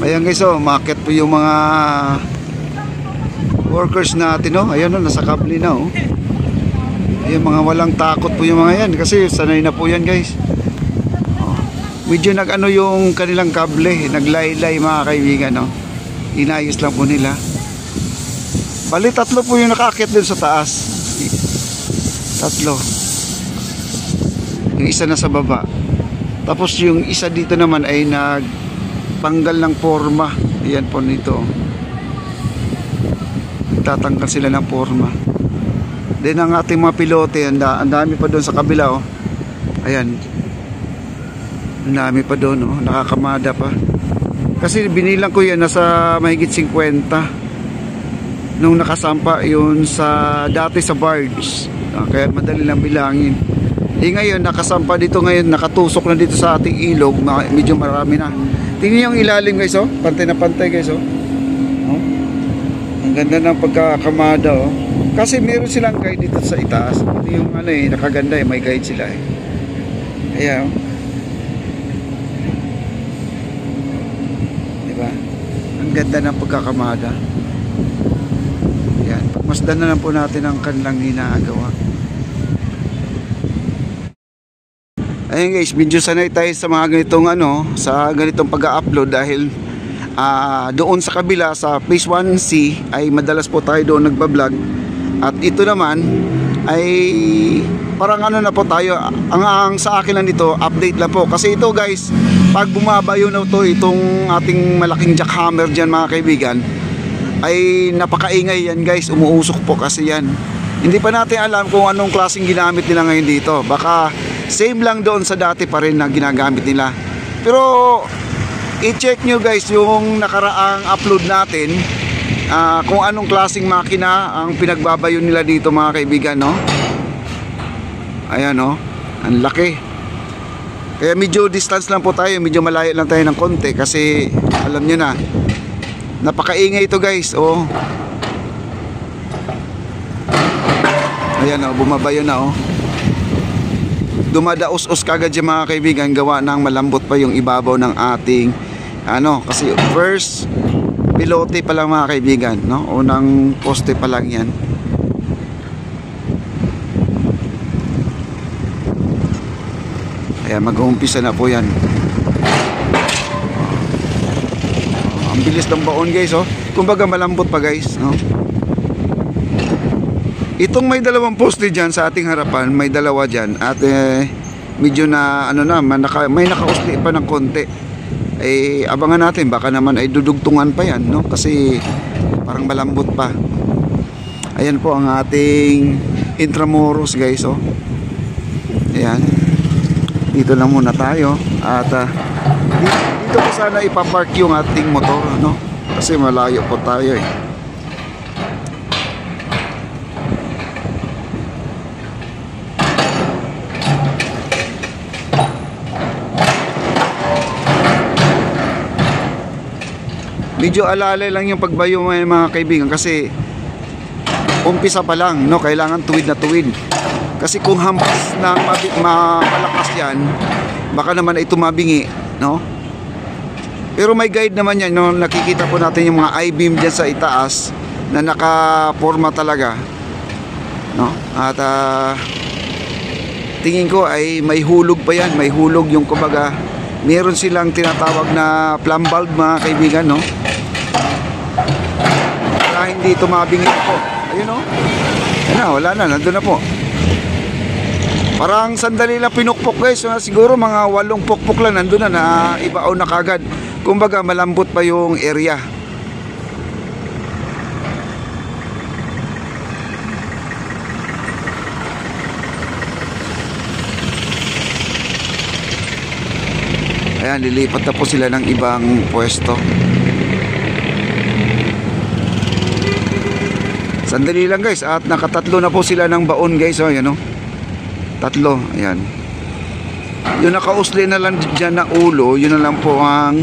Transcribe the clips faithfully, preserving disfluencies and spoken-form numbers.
Ayan guys, oh, umakyat po yung mga workers natin, oh. Ayan, oh, nasa kable na, oh. Ayan, mga walang takot po yung mga yan kasi sanay na po yan guys. Oh. Medyo nag ano yung kanilang kable, naglaylay mga kaibigan, oh. Inayos lang po nila. Bali tatlo po yung nakaakyat dun sa taas. Tatlo. Yung isa na sa baba. Tapos yung isa dito naman ay nagtanggal ng forma. Ayan po nito. Tatanggal sila ng forma. Then ang ating mga pilote, ang dami pa doon sa kabila, oh. Ayan. Ang dami pa doon, oh. Nakakamada pa. Kasi binilang ko yan nasa mahigit fifty nung nakasampa yun sa dati sa barge. Ah, kaya madali lang bilangin. Eh ngayon nakasampa dito, ngayon nakatusok na dito sa ating ilog, medyo marami na. Tingnan yung ilalim guys, oh. Pantay na pantay guys, oh. Oh. Ang ganda ng pagkakamada, oh. Kasi meron silang guide dito sa itaas. Yung ano eh, nakaganda eh, may guide sila eh. Ayan, oh. Diba? Ang ganda ng pagkakamada. Ayan, pagmasdan na lang po natin ang kanilang ginagawa. Ayun guys, medyo sanay tayo sa mga ganitong ano, sa ganitong pag-upload dahil uh, doon sa kabila sa Phase one C ay madalas po tayo doon nagba-vlog. At ito naman ay parang ano na po tayo, ang, ang sa akin lang dito, update lang po. Kasi ito guys, pag bumabayo na ito, itong ating malaking jackhammer dyan mga kaibigan, ay napakaingay yan guys, umuusok po kasi yan. Hindi pa natin alam kung anong klaseng ginamit nila ngayon dito. Baka same lang doon sa dati pa rin na ginagamit nila. Pero i-check nyo guys yung nakaraang upload natin, uh, kung anong klaseng makina ang pinagbabayo nila dito mga kaibigan, no? Ayan, no? Ang laki. Kaya medyo distance lang po tayo, medyo malayo lang tayo ng konti kasi alam nyo na, napakaingay ito guys, oh. Ayan, oh, bumabayo na, oh. Dumadaos-os kagad yung mga kaibigan, gawa ng malambot pa yung ibabaw ng ating ano, kasi first pilote pa lang mga kaibigan, no? Unang poste pa lang yan. Ayan, mag-uumpisa na po yan. Ang bilis ng baon guys, oh. Kumbaga malambot pa guys, no? Itong may dalawang poste dyan sa ating harapan, may dalawa dyan. At eh, medyo na ano na, manaka, may nakausli pa ng konti. Eh, abangan natin, baka naman ay dudugtungan pa yan, no? Kasi parang malambot pa. Ayan po ang ating Intramuros guys, oh. Ayan. Dito lang muna tayo. At uh, dito, dito po sana ipapark yung ating motor, no? Kasi malayo po tayo eh. Medyo alalay lang yung pagbayo mga kaibigan kasi umpisa pa lang, no? Kailangan tuwid na tuwid. Kasi kung hampas na malakas yan, baka naman ay tumabingi, no? Pero may guide naman yan, no? Nakikita po natin yung mga I-beam dyan sa itaas na nakaporma talaga, no? At uh, tingin ko ay may hulog pa yan, may hulog yung kumbaga meron silang tinatawag na plumb valve mga kaibigan, no? Para hindi tumabingi po. Ayun, no? Ayun na, wala na, nandun na po. Parang sandali lang pinukpok guys, so, siguro mga walong pukpok lang nandun na, na ibaaw na kagad. Kumbaga malambot pa yung area. Ayan, lilipat na po sila ng ibang pwesto. Sandali lang guys, at nakatatlo na po sila ng baon guys, oh, ayan, oh. Tatlo, ayan. Yung nakausli na lang dyan na ulo, yun na lang po ang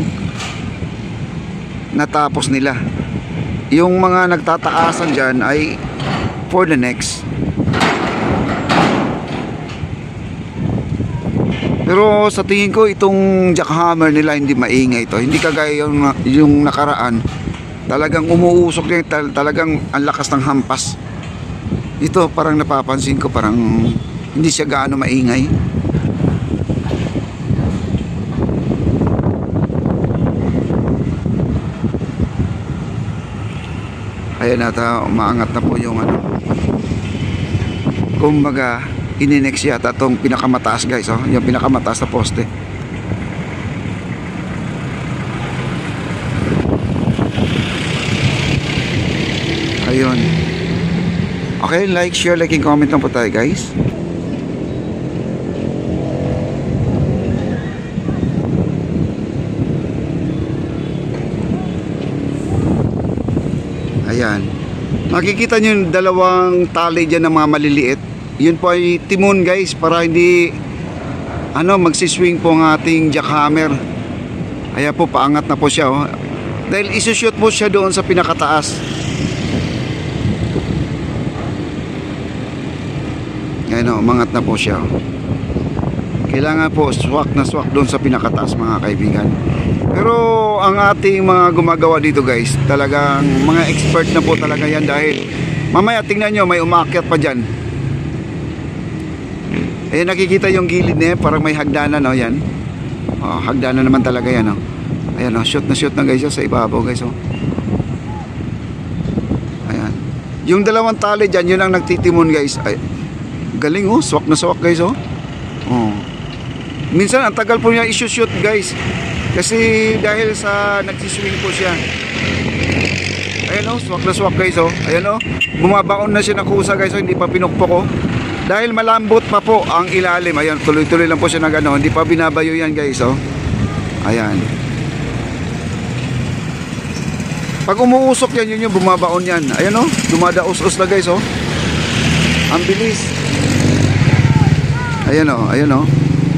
natapos nila. Yung mga nagtataasan dyan ay for the next. Pero sa tingin ko itong jackhammer nila hindi maingay ito. Hindi kagaya yung, yung nakaraan. Talagang umuusok niya, tal talagang ang lakas ng hampas. Ito parang napapansin ko parang hindi siya gaano maingay. Ayan nata, umaangat na po yung ano. Kumbaga, ininex yata itong pinakamataas guys, oh. Yung pinakamataas na poste. Ayun. Okay, like, share, like, and comment lang po tayo guys. Ayan. Makikita nyo yung dalawang tali dyan na mga maliliit. Yun po ay timon guys, para hindi ano magsiswing po ang ating jackhammer. Ayan po, paangat na po siya, oh. Dahil isushoot po siya doon sa pinakataas. Ayan, oh, umangat na po siya, oh. Kailangan po swak na swak doon sa pinakataas mga kaibigan. Pero ang ating mga gumagawa dito guys, talagang mga expert na po talaga yan. Dahil mamaya tingnan nyo, may umakyat pa dyan. Eh nakikita yung gilid niya, parang may hagdanan, no, yan. Oh, hagdanan naman talaga yan, no. Ayan, oh, shoot na shoot na guys, oh, sa ibabaw guys, oh. Ayan. Yung dalawang tali dyan, yun ang nagtitimon guys. Ay, galing, oh, swak na swak guys, oh. Oh. Minsan ang tagal po niya i-shoot guys. Kasi dahil sa nagsiswing po siya. Ayan, oh, swak na swak guys, oh. Ayan, oh, bumabaon na siya ng kusa guys, oh. Hindi pa pinukpok, oh. Dahil malambot pa po ang ilalim. Ayan, tuloy-tuloy lang po siya na gano'n. Hindi pa binabayo yan guys, oh. Ayan. Pag umuusok yan, yun yung bumabaon yan. Ayan, oh, dumadaos-os na guys, oh. Ang bilis. Ayan, oh, ayan, oh.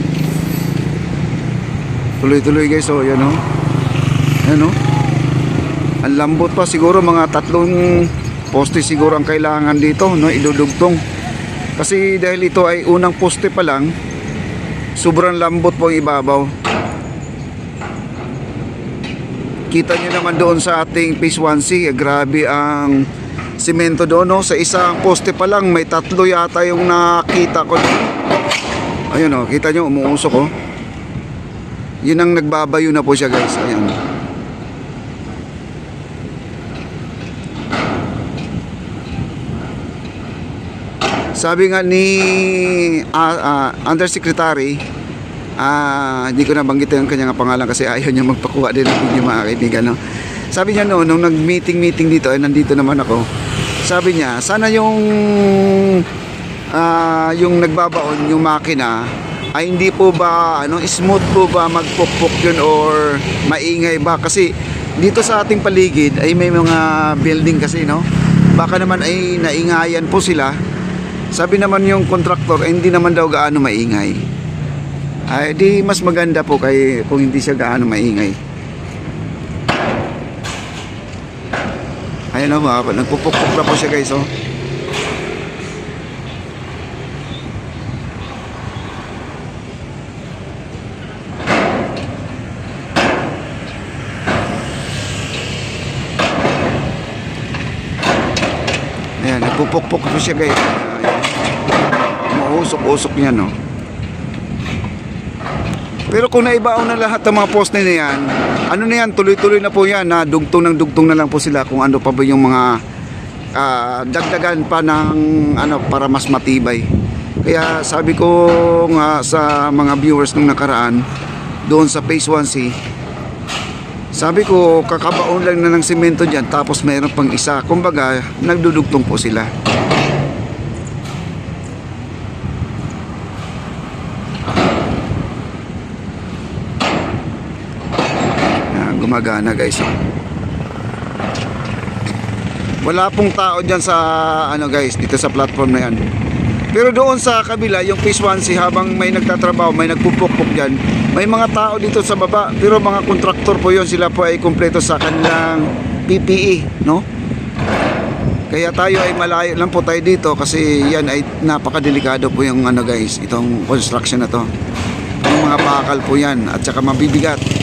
Tuloy-tuloy guys, oh, ayan, oh. Ayan, oh. Ang lambot pa, siguro mga tatlong poste siguro ang kailangan dito, no, idudugtong. Kasi dahil ito ay unang poste pa lang, sobrang lambot po ang ibabaw. Kita nyo naman doon sa ating phase one C, eh, grabe ang simento doon, no? Sa isang poste pa lang may tatlo yata yung nakita ko. Ayun, oh, kita nyo umuusok, oh. Yun ang nagbabayo na po siya guys. Ayan. Sabi nga ni uh, uh, Undersecretary, uh, hindi ko nabanggitin ang kanyang pangalan kasi ayaw niya magpakuha din ng video mga kaibigan, no? Sabi niya no, nung nag-meeting-meeting dito, ay nandito naman ako. Sabi niya, sana yung uh, yung nagbabaon, yung makina, ay hindi po ba ano, smooth po ba magpukpok yun or maingay ba? Kasi dito sa ating paligid ay may mga building kasi, no? Baka naman ay naingayan po sila. Sabi naman yung contractor, eh, hindi naman daw gaano maingay. Ay di mas maganda po kay kung hindi siya gaano maingay. Ayan, o, mga nagpupukpok na po siya guys, oh. Ayan, nagpupukpok po siya guys. Mausok-usok niya, no. Pero kung naibaon na lahat ng mga poste na yan, ano na yan, tuloy-tuloy na po yan, na dugtong ng dugtong na lang po sila kung ano pa ba yung mga uh, dagdagan pa ng ano para mas matibay. Kaya sabi ko nga sa mga viewers nung nakaraan doon sa phase one C, sabi ko kakabaon lang na ng simento dyan tapos mayroon pang isa, kumbaga nagdudugtong po sila. Gumagana guys, oh. Wala pong tao dyan sa ano guys, dito sa platform na yan. Pero doon sa kabila, yung phase one C, habang may nagtatrabaho, may nagpupukpok dyan, may mga tao dito sa baba. Pero mga kontraktor po yun, sila po ay kumpleto sa kanilang P P E, no? Kaya tayo ay malayo lang po tayo dito kasi yan ay napakadelikado po yung ano guys, itong construction na to. Yung mga bakal po yan at saka mabibigat.